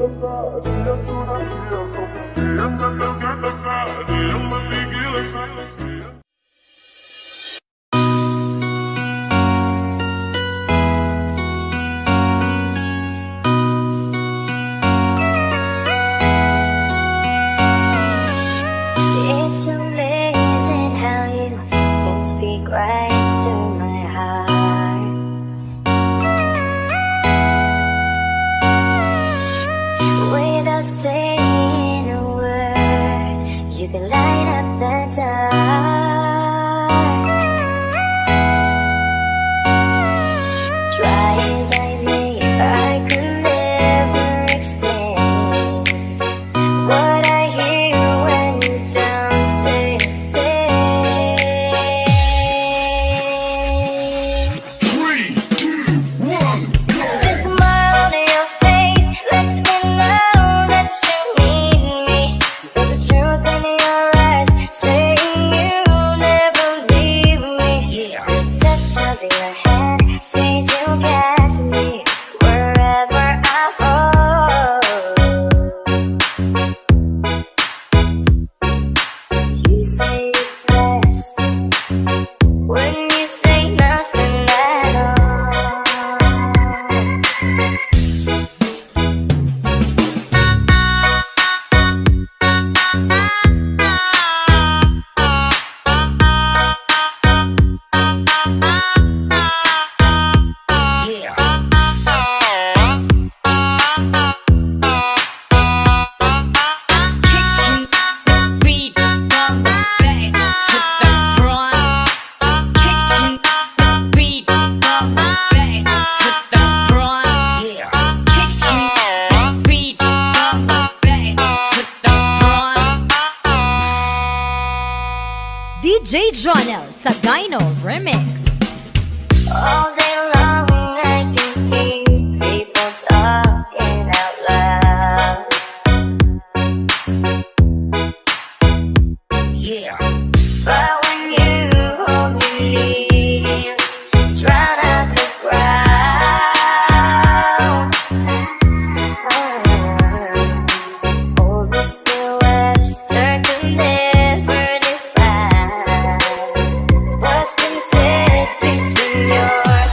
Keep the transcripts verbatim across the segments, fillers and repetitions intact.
D J Jonel sa Gyno Remix. All day long I can hear people talking out loud. Yeah. But when you hold me near, drown out the crowd. Oh, Mister Webster could never define what's been said between your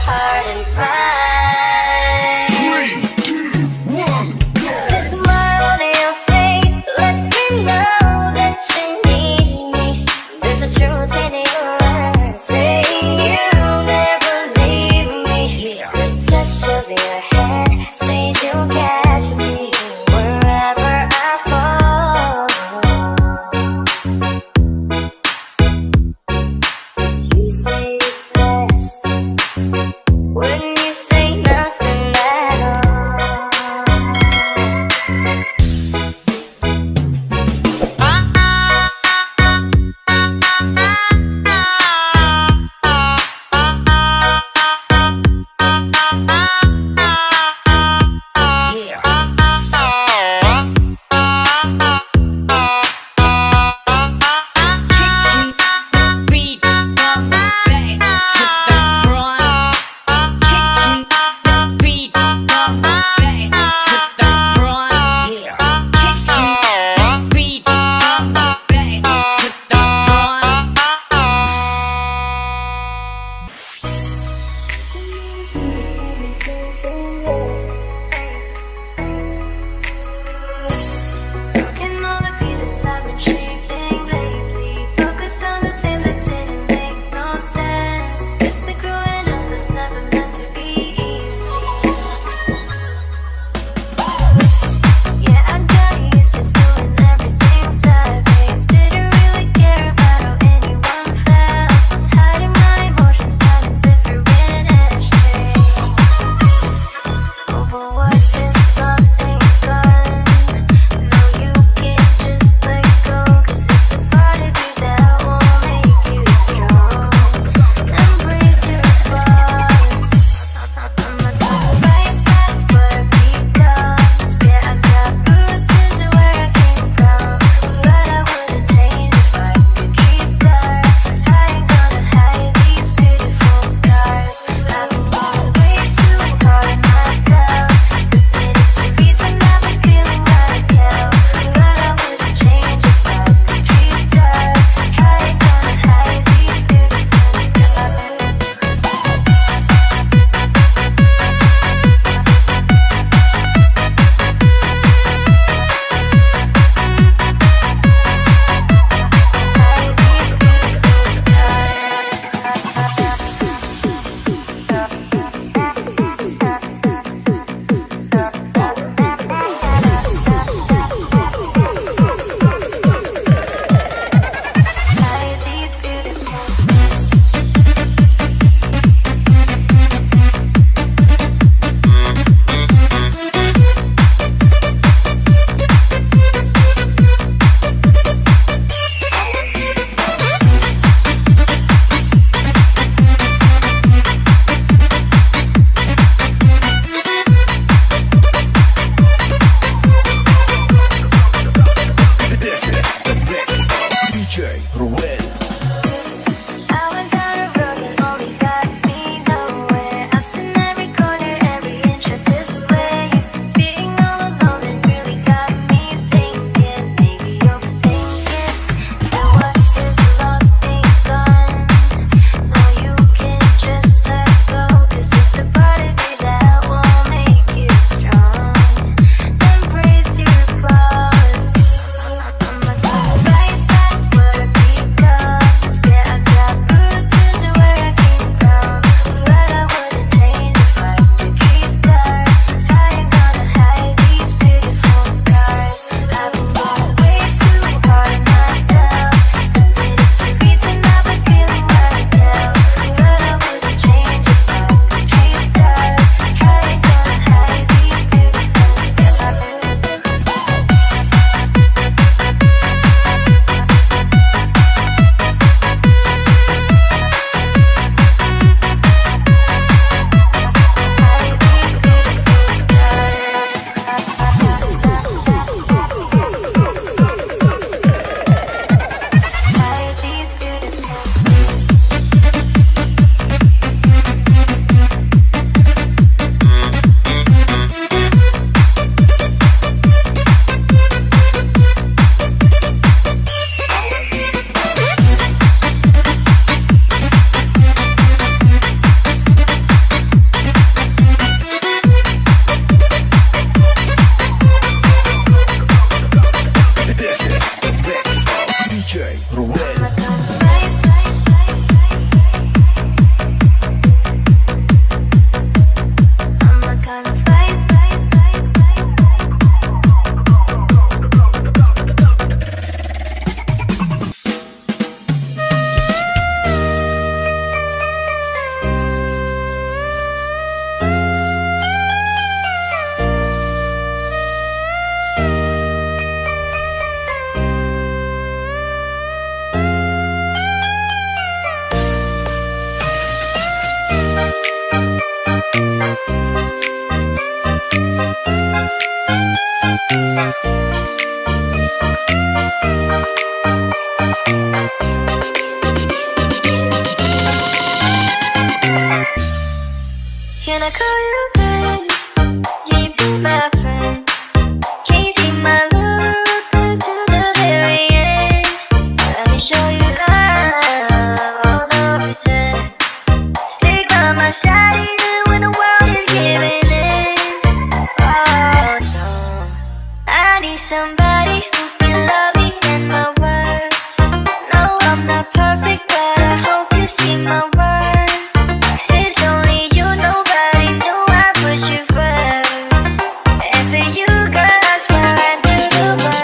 somebody who can love me and my worth. No, I'm not perfect, but I hope you see my worth. Since only you, nobody knew I put you first. And for you, girl, I swear I do the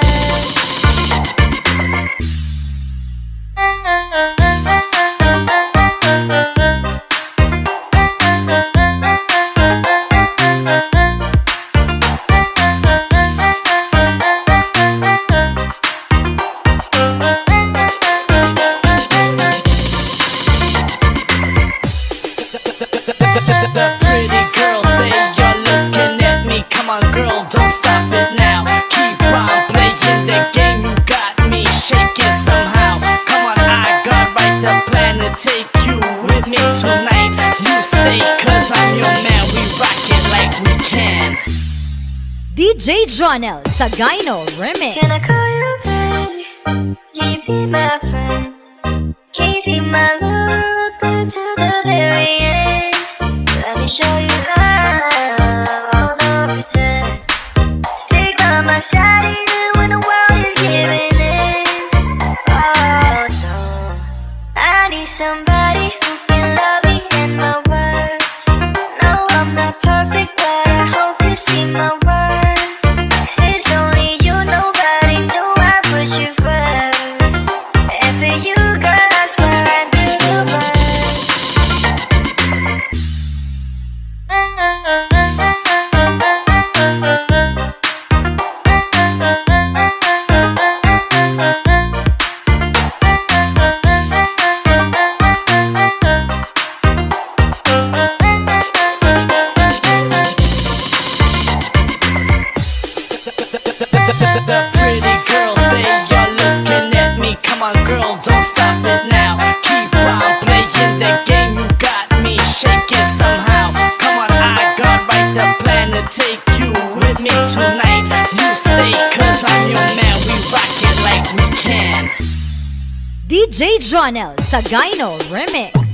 The pretty girls, they are looking at me. Come on girl, don't stop it now. Keep on playing the game, you got me shaking somehow. Come on, I got right the plan to take you with me tonight. You stay, cause I'm your man, we rock it like we can. D J Jonel sa Gyno Remix. Can I call you baby? Can you be my friend? Can you be my lover up until the very end? Let me show you love, oh no pretend. Stick by my side even when the world is giving in. Oh no, I need somebody who can love me and my worth. No, I'm not perfect, but I hope you see my worth. Since only you, nobody knew I put you first. And for you, girl, I swear I do the work. The pretty girls, they are looking at me. Come on girl, don't stop it now. Keep on playing the game, you got me shaking somehow. Come on, I got right the plan to take you with me tonight. You stay, cause I'm your man, we rock it like we can. D J Jonel sa Gyno Remix.